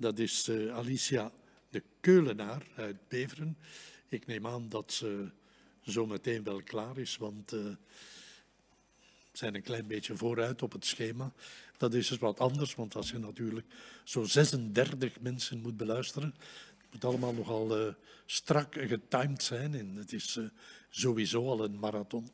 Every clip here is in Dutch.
Dat is Alicia de Keulenaar uit Beveren. Ik neem aan dat ze zo meteen wel klaar is, want we zijn een klein beetje vooruit op het schema. Dat is dus wat anders, want als je natuurlijk zo 36 mensen moet beluisteren, het moet allemaal nogal strak getimed zijn en het is sowieso al een marathon.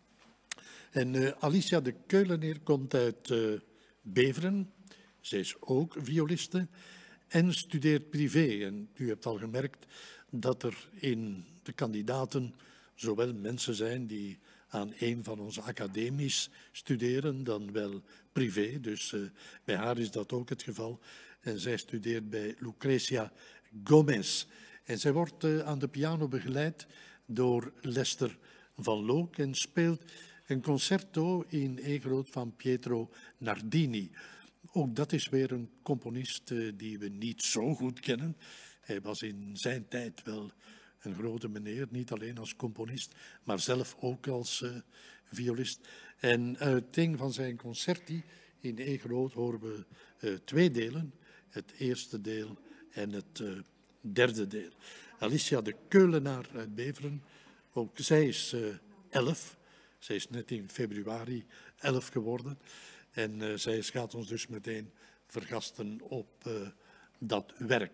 En Alicia de Keulenaar komt uit Beveren. Zij is ook violiste en studeert privé. En u hebt al gemerkt dat er in de kandidaten zowel mensen zijn die aan een van onze academies studeren, dan wel privé. Dus bij haar is dat ook het geval. En zij studeert bij Lucrecia Gomez. En zij wordt aan de piano begeleid door Lester van Loock en speelt een concerto in E groot van Pietro Nardini. Ook dat is weer een componist die we niet zo goed kennen. Hij was in zijn tijd wel een grote meneer, niet alleen als componist, maar zelf ook als violist. En uit een van zijn concerti in E groot horen we twee delen. Het eerste deel en het derde deel. Alicia de Keulenaar uit Beveren, ook zij is 11. Zij is net in februari 11 geworden. En zij gaat ons dus meteen vergasten op dat werk.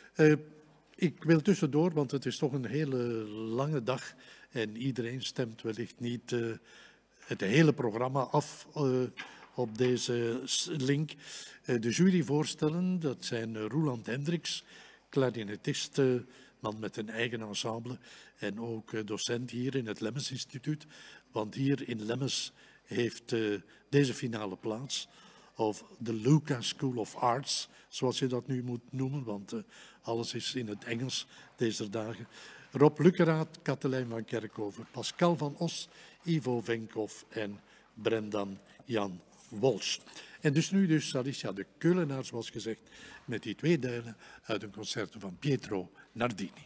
Ik wil tussendoor, want het is toch een hele lange dag en iedereen stemt wellicht niet het hele programma af op deze link. De jury voorstellen, dat zijn Roeland Hendricks, klarinetist, man met een eigen ensemble en ook docent hier in het Lemmens Instituut. Want hier in Lemmens heeft deze finale plaats, of de Luca School of Arts, zoals je dat nu moet noemen, want alles is in het Engels deze dagen. Rob Lukkeraat, Katelijn van Kerkhoven, Pascal van Os, Ivo Venkhoff en Brendan Jan Walsh. En dus nu Alicia de Keulenaar, zoals gezegd, met die twee delen uit een concerto van Pietro Nardini.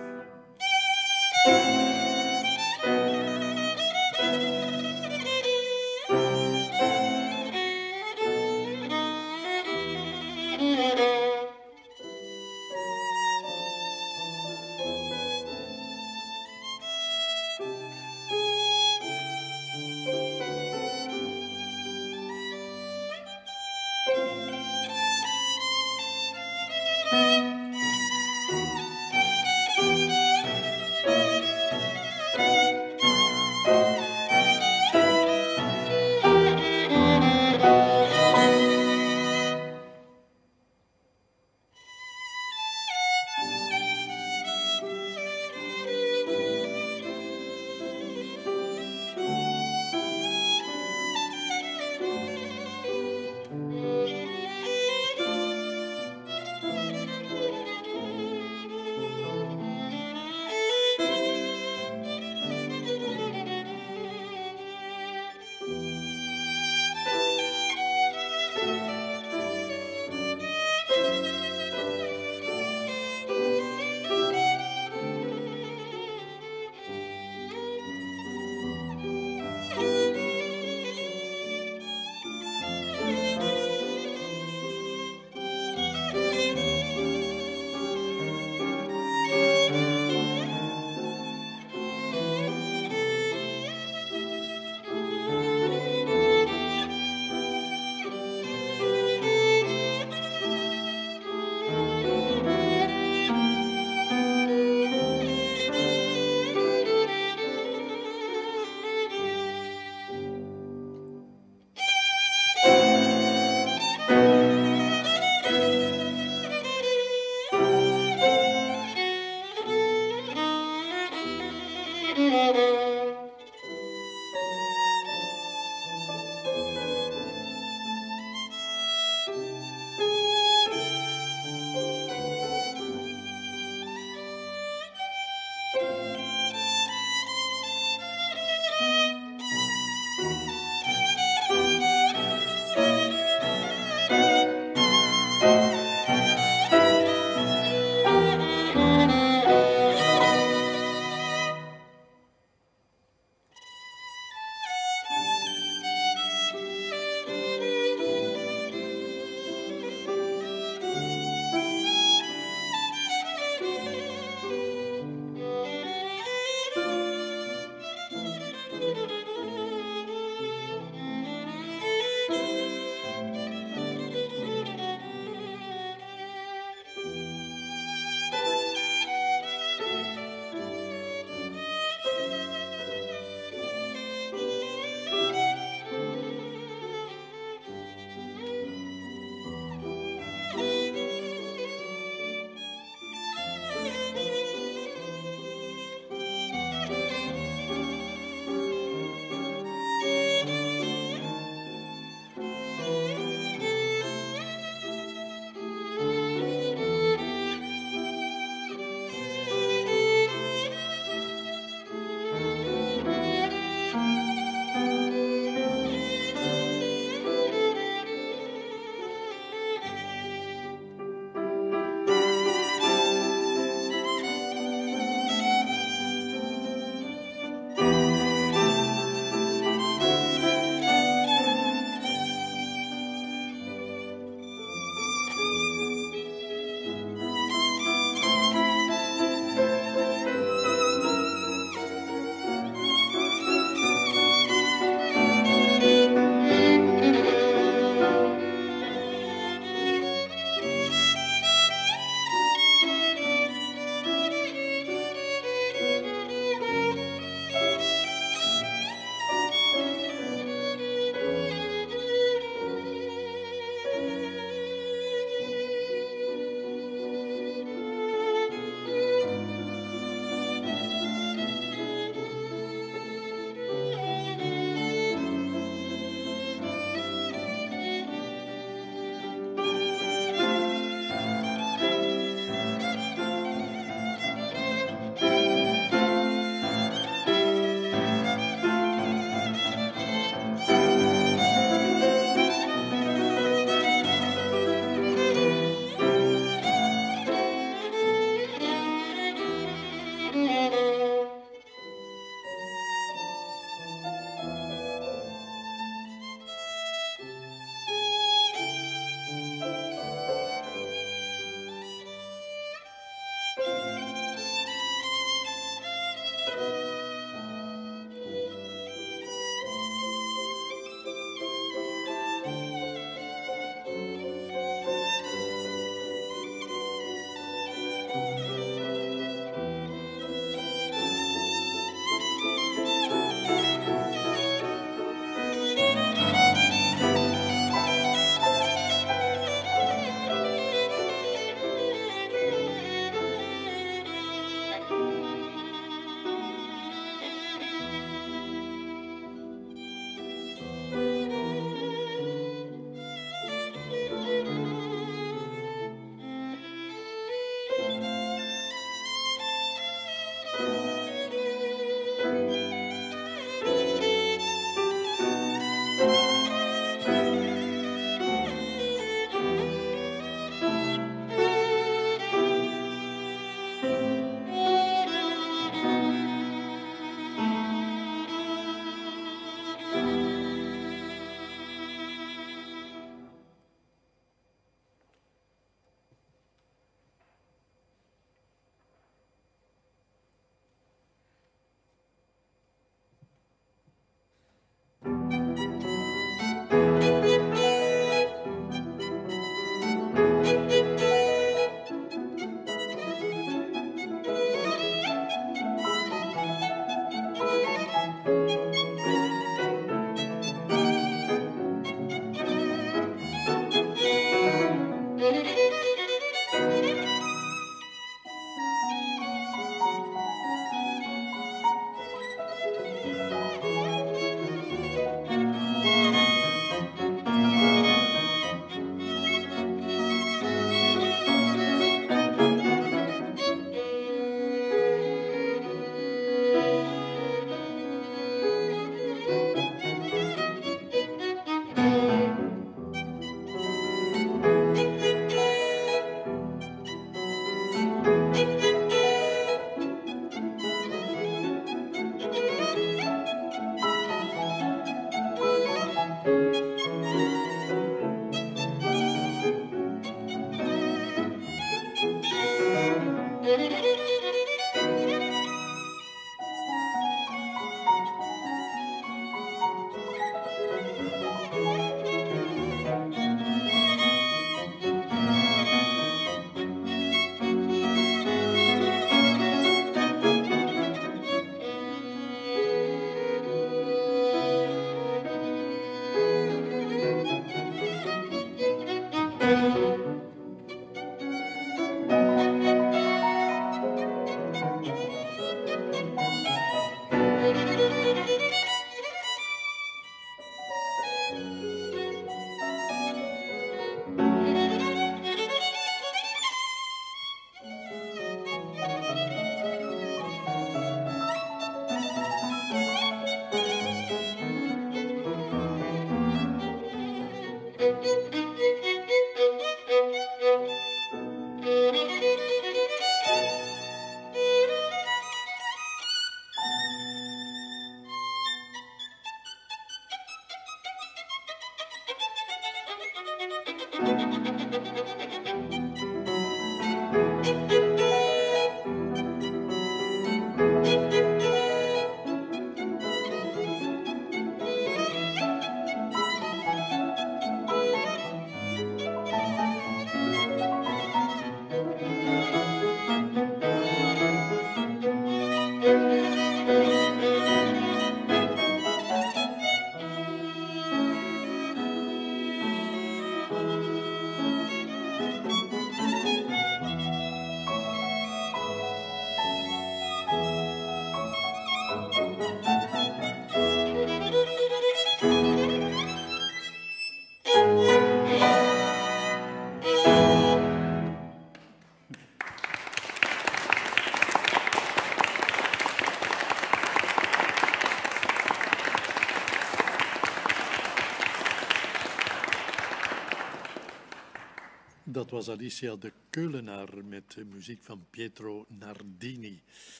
Dat was Alicia de Keulenaar met muziek van Pietro Nardini.